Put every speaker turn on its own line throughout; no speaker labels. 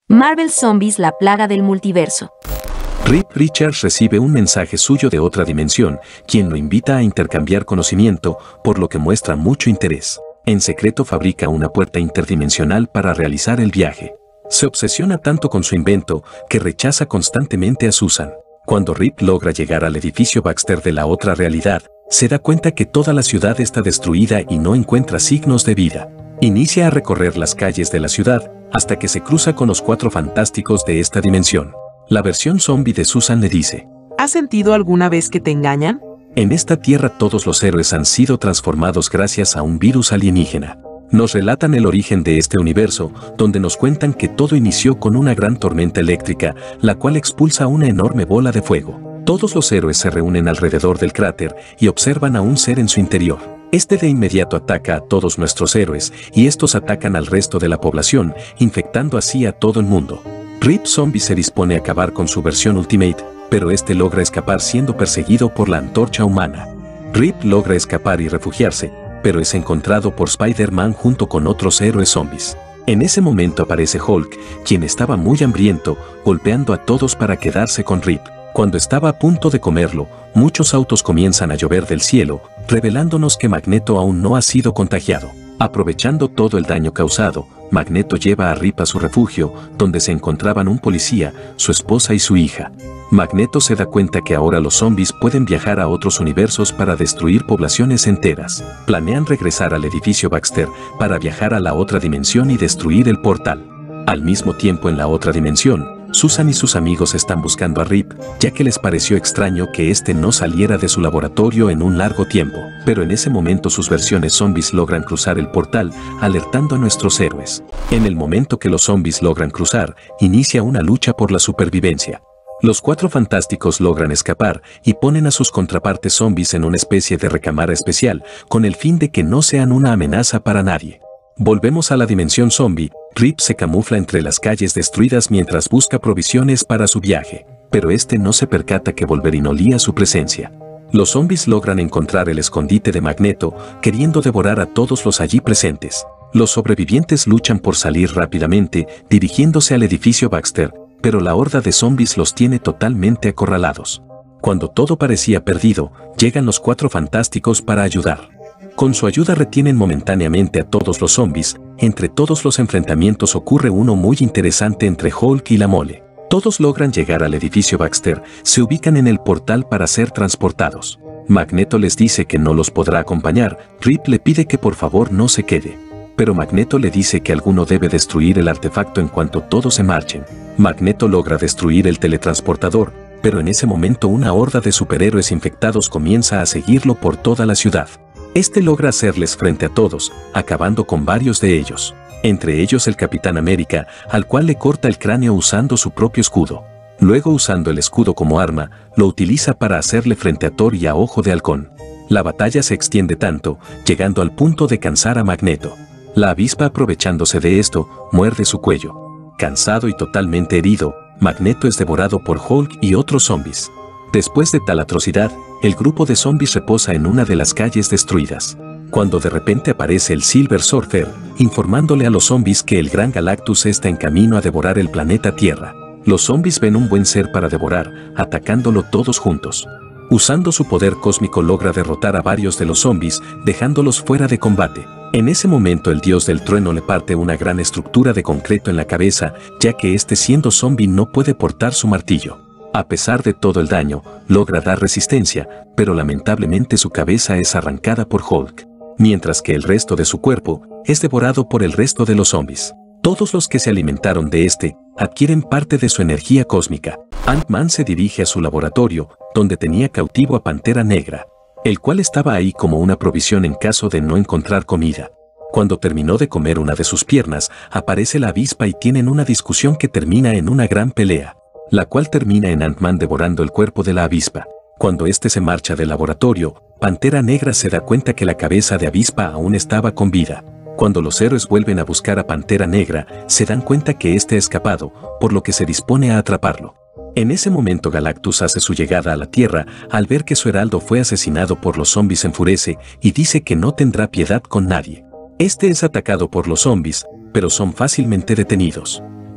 Marvel Zombies: La plaga del multiverso.
Reed Richards recibe un mensaje suyo de otra dimensión, quien lo invita a intercambiar conocimiento, por lo que muestra mucho interés. En secreto fabrica una puerta interdimensional para realizar el viaje. Se obsesiona tanto con su invento que rechaza constantemente a Susan. Cuando Reed logra llegar al edificio Baxter de la otra realidad, se da cuenta que toda la ciudad está destruida y no encuentra signos de vida. Inicia a recorrer las calles de la ciudad hasta que se cruza con los 4 fantásticos de esta dimensión. La versión zombie de Susan le dice:
¿Has sentido alguna vez que te engañan?
En esta tierra todos los héroes han sido transformados gracias a un virus alienígena. Nos relatan el origen de este universo, donde nos cuentan que todo inició con una gran tormenta eléctrica, la cual expulsa una enorme bola de fuego. Todos los héroes se reúnen alrededor del cráter y observan a un ser en su interior. Este de inmediato ataca a todos nuestros héroes y estos atacan al resto de la población, infectando así a todo el mundo. Reed Zombie se dispone a acabar con su versión Ultimate, pero este logra escapar siendo perseguido por la antorcha humana. Reed logra escapar y refugiarse, pero es encontrado por Spider-Man junto con otros héroes zombies. En ese momento aparece Hulk, quien estaba muy hambriento, golpeando a todos para quedarse con Reed. Cuando estaba a punto de comerlo, muchos autos comienzan a llover del cielo, revelándonos que Magneto aún no ha sido contagiado. Aprovechando todo el daño causado, Magneto lleva a Reed a su refugio, donde se encontraban un policía, su esposa y su hija. Magneto se da cuenta que ahora los zombies pueden viajar a otros universos para destruir poblaciones enteras. Planean regresar al edificio Baxter para viajar a la otra dimensión y destruir el portal. Al mismo tiempo, en la otra dimensión, Susan y sus amigos están buscando a Reed, ya que les pareció extraño que este no saliera de su laboratorio en un largo tiempo. Pero en ese momento sus versiones zombies logran cruzar el portal, alertando a nuestros héroes. En el momento que los zombies logran cruzar, inicia una lucha por la supervivencia. Los 4 fantásticos logran escapar y ponen a sus contrapartes zombies en una especie de recámara especial, con el fin de que no sean una amenaza para nadie. Volvemos a la dimensión zombie. Reed se camufla entre las calles destruidas mientras busca provisiones para su viaje, pero este no se percata que Wolverine olía su presencia. Los zombies logran encontrar el escondite de Magneto, queriendo devorar a todos los allí presentes. Los sobrevivientes luchan por salir rápidamente, dirigiéndose al edificio Baxter, pero la horda de zombies los tiene totalmente acorralados. Cuando todo parecía perdido, llegan los 4 fantásticos para ayudar. Con su ayuda retienen momentáneamente a todos los zombies. Entre todos los enfrentamientos ocurre uno muy interesante entre Hulk y la Mole. Todos logran llegar al edificio Baxter, se ubican en el portal para ser transportados. Magneto les dice que no los podrá acompañar, Reed le pide que por favor no se quede. Pero Magneto le dice que alguno debe destruir el artefacto en cuanto todos se marchen. Magneto logra destruir el teletransportador, pero en ese momento una horda de superhéroes infectados comienza a seguirlo por toda la ciudad. Este logra hacerles frente a todos, acabando con varios de ellos. Entre ellos el Capitán América, al cual le corta el cráneo usando su propio escudo. Luego, usando el escudo como arma, lo utiliza para hacerle frente a Thor y a Ojo de Halcón. La batalla se extiende tanto, llegando al punto de cansar a Magneto. La avispa, aprovechándose de esto, muerde su cuello. Cansado y totalmente herido, Magneto es devorado por Hulk y otros zombies. Después de tal atrocidad, el grupo de zombies reposa en una de las calles destruidas, cuando de repente aparece el Silver Surfer, informándole a los zombies que el gran Galactus está en camino a devorar el planeta Tierra. Los zombies ven un buen ser para devorar, atacándolo todos juntos. Usando su poder cósmico logra derrotar a varios de los zombies, dejándolos fuera de combate. En ese momento el dios del trueno le parte una gran estructura de concreto en la cabeza, ya que este, siendo zombie, no puede portar su martillo. A pesar de todo el daño, logra dar resistencia, pero lamentablemente su cabeza es arrancada por Hulk, mientras que el resto de su cuerpo es devorado por el resto de los zombies. Todos los que se alimentaron de este adquieren parte de su energía cósmica. Ant-Man se dirige a su laboratorio, donde tenía cautivo a Pantera Negra, el cual estaba ahí como una provisión en caso de no encontrar comida. Cuando terminó de comer una de sus piernas, aparece la avispa y tienen una discusión que termina en una gran pelea, la cual termina en Ant-Man devorando el cuerpo de la avispa. Cuando este se marcha del laboratorio, Pantera Negra se da cuenta que la cabeza de avispa aún estaba con vida. Cuando los héroes vuelven a buscar a Pantera Negra, se dan cuenta que este ha escapado, por lo que se dispone a atraparlo. En ese momento Galactus hace su llegada a la Tierra. Al ver que su heraldo fue asesinado por los zombies, se enfurece y dice que no tendrá piedad con nadie. Este es atacado por los zombies, pero son fácilmente detenidos.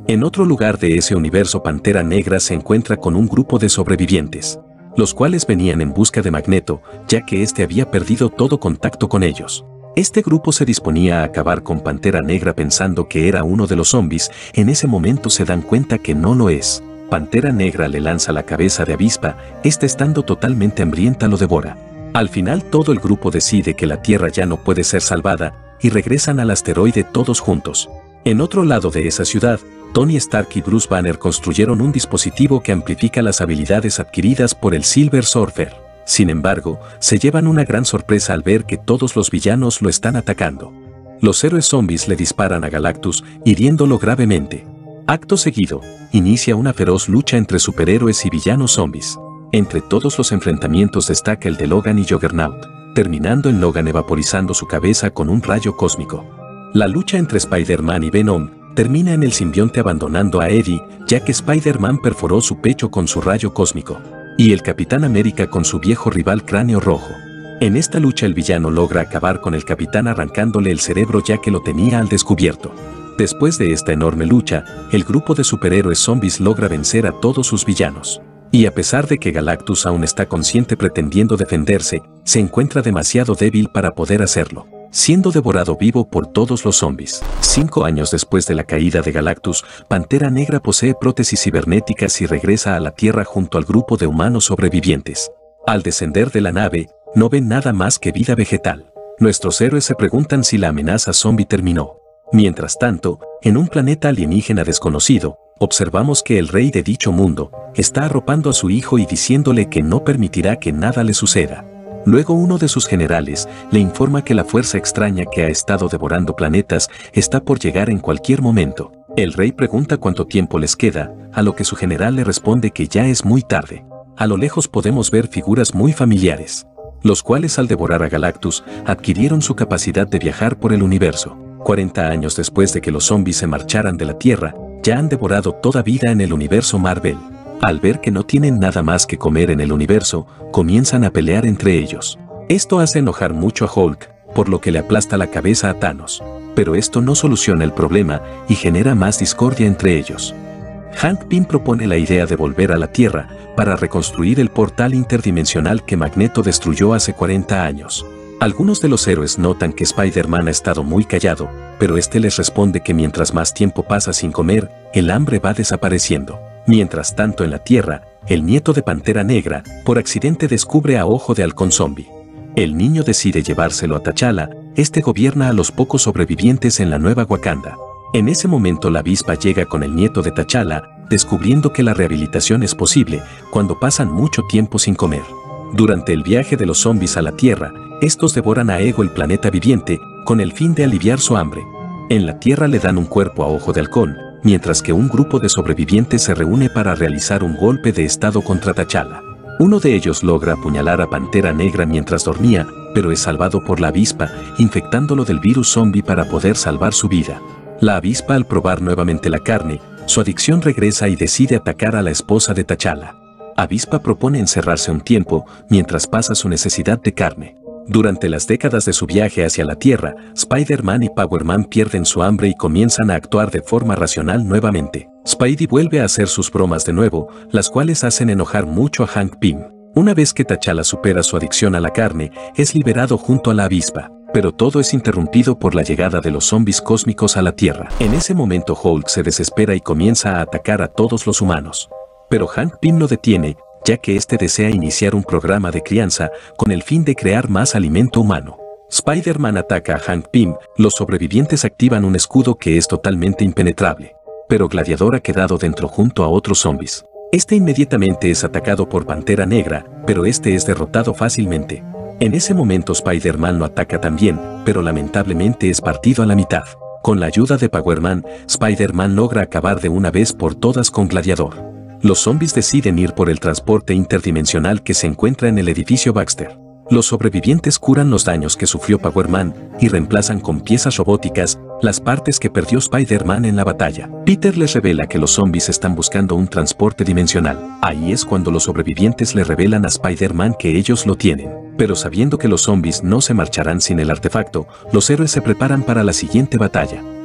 En otro lugar de ese universo, Pantera Negra se encuentra con un grupo de sobrevivientes, los cuales venían en busca de Magneto, ya que éste había perdido todo contacto con ellos. Este grupo se disponía a acabar con Pantera Negra pensando que era uno de los zombies. En ese momento se dan cuenta que no lo es. Pantera Negra le lanza la cabeza de Avispa, esta estando totalmente hambrienta lo devora. Al final todo el grupo decide que la Tierra ya no puede ser salvada, y regresan al asteroide todos juntos. En otro lado de esa ciudad, Tony Stark y Bruce Banner construyeron un dispositivo que amplifica las habilidades adquiridas por el Silver Surfer. Sin embargo, se llevan una gran sorpresa al ver que todos los villanos lo están atacando. Los héroes zombies le disparan a Galactus, hiriéndolo gravemente. Acto seguido, inicia una feroz lucha entre superhéroes y villanos zombies. Entre todos los enfrentamientos destaca el de Logan y Juggernaut, terminando en Logan evaporizando su cabeza con un rayo cósmico. La lucha entre Spider-Man y Venom termina en el simbionte abandonando a Eddie, ya que Spider-Man perforó su pecho con su rayo cósmico, y el Capitán América con su viejo rival Cráneo Rojo. En esta lucha el villano logra acabar con el Capitán arrancándole el cerebro ya que lo tenía al descubierto. Después de esta enorme lucha, el grupo de superhéroes zombies logra vencer a todos sus villanos. Y a pesar de que Galactus aún está consciente pretendiendo defenderse, se encuentra demasiado débil para poder hacerlo, siendo devorado vivo por todos los zombies. 5 años después de la caída de Galactus, Pantera Negra posee prótesis cibernéticas y regresa a la Tierra junto al grupo de humanos sobrevivientes. Al descender de la nave, no ven nada más que vida vegetal. Nuestros héroes se preguntan si la amenaza zombie terminó. Mientras tanto, en un planeta alienígena desconocido, observamos que el rey de dicho mundo está arropando a su hijo y diciéndole que no permitirá que nada le suceda. Luego uno de sus generales le informa que la fuerza extraña que ha estado devorando planetas está por llegar en cualquier momento. El rey pregunta cuánto tiempo les queda, a lo que su general le responde que ya es muy tarde. A lo lejos podemos ver figuras muy familiares, los cuales al devorar a Galactus adquirieron su capacidad de viajar por el universo. 40 años después de que los zombies se marcharan de la Tierra, ya han devorado toda vida en el universo Marvel. Al ver que no tienen nada más que comer en el universo, comienzan a pelear entre ellos. Esto hace enojar mucho a Hulk, por lo que le aplasta la cabeza a Thanos. Pero esto no soluciona el problema y genera más discordia entre ellos. Hank Pym propone la idea de volver a la Tierra para reconstruir el portal interdimensional que Magneto destruyó hace 40 años. Algunos de los héroes notan que Spider-Man ha estado muy callado, pero este les responde que mientras más tiempo pasa sin comer, el hambre va desapareciendo. Mientras tanto en la Tierra, el nieto de Pantera Negra, por accidente descubre a Ojo de Halcón Zombie. El niño decide llevárselo a T'Challa, este gobierna a los pocos sobrevivientes en la Nueva Wakanda. En ese momento la Avispa llega con el nieto de T'Challa, descubriendo que la rehabilitación es posible cuando pasan mucho tiempo sin comer. Durante el viaje de los zombies a la Tierra, estos devoran a Ego el planeta viviente, con el fin de aliviar su hambre. En la Tierra le dan un cuerpo a Ojo de Halcón, mientras que un grupo de sobrevivientes se reúne para realizar un golpe de estado contra T'Challa. Uno de ellos logra apuñalar a Pantera Negra mientras dormía, pero es salvado por la Avispa, infectándolo del virus zombie para poder salvar su vida. La Avispa, al probar nuevamente la carne, su adicción regresa y decide atacar a la esposa de T'Challa. Avispa propone encerrarse un tiempo mientras pasa su necesidad de carne. Durante las décadas de su viaje hacia la Tierra, Spider-Man y Power Man pierden su hambre y comienzan a actuar de forma racional nuevamente. Spidey vuelve a hacer sus bromas de nuevo, las cuales hacen enojar mucho a Hank Pym. Una vez que T'Challa supera su adicción a la carne, es liberado junto a la Avispa, pero todo es interrumpido por la llegada de los zombies cósmicos a la Tierra. En ese momento Hulk se desespera y comienza a atacar a todos los humanos. Pero Hank Pym lo detiene, ya que este desea iniciar un programa de crianza con el fin de crear más alimento humano. Spider-Man ataca a Hank Pym, los sobrevivientes activan un escudo que es totalmente impenetrable. Pero Gladiador ha quedado dentro junto a otros zombies. Este inmediatamente es atacado por Pantera Negra, pero este es derrotado fácilmente. En ese momento Spider-Man lo ataca también, pero lamentablemente es partido a la mitad. Con la ayuda de Power Man, Spider-Man logra acabar de una vez por todas con Gladiador. Los zombies deciden ir por el transporte interdimensional que se encuentra en el edificio Baxter. Los sobrevivientes curan los daños que sufrió Power Man y reemplazan con piezas robóticas las partes que perdió Spider-Man en la batalla. Peter les revela que los zombies están buscando un transporte dimensional. Ahí es cuando los sobrevivientes le revelan a Spider-Man que ellos lo tienen. Pero sabiendo que los zombies no se marcharán sin el artefacto, los héroes se preparan para la siguiente batalla.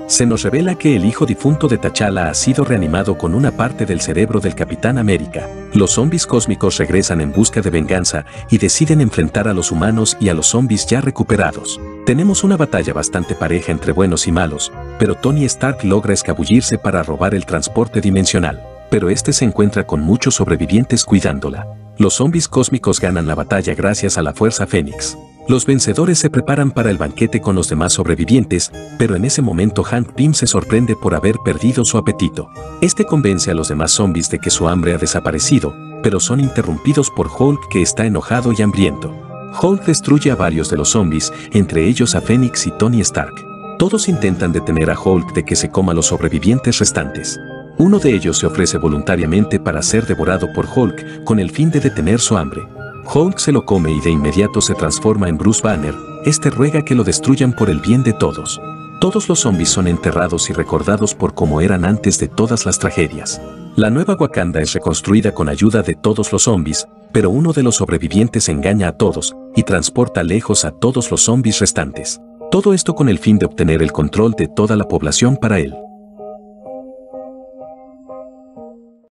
Se nos revela que el hijo difunto de T'Challa ha sido reanimado con una parte del cerebro del Capitán América. Los zombies cósmicos regresan en busca de venganza y deciden enfrentar a los humanos y a los zombies ya recuperados. Tenemos una batalla bastante pareja entre buenos y malos, pero Tony Stark logra escabullirse para robar el transporte dimensional. Pero este se encuentra con muchos sobrevivientes cuidándola. Los zombies cósmicos ganan la batalla gracias a la Fuerza Fénix. Los vencedores se preparan para el banquete con los demás sobrevivientes, pero en ese momento Hank Pym se sorprende por haber perdido su apetito. Este convence a los demás zombies de que su hambre ha desaparecido, pero son interrumpidos por Hulk, que está enojado y hambriento. Hulk destruye a varios de los zombies, entre ellos a Fénix y Tony Stark. Todos intentan detener a Hulk de que se coma a los sobrevivientes restantes. Uno de ellos se ofrece voluntariamente para ser devorado por Hulk con el fin de detener su hambre. Hulk se lo come y de inmediato se transforma en Bruce Banner. Este ruega que lo destruyan por el bien de todos. Todos los zombies son enterrados y recordados por cómo eran antes de todas las tragedias. La nueva Wakanda es reconstruida con ayuda de todos los zombies, pero uno de los sobrevivientes engaña a todos y transporta lejos a todos los zombies restantes. Todo esto con el fin de obtener el control de toda la población para él.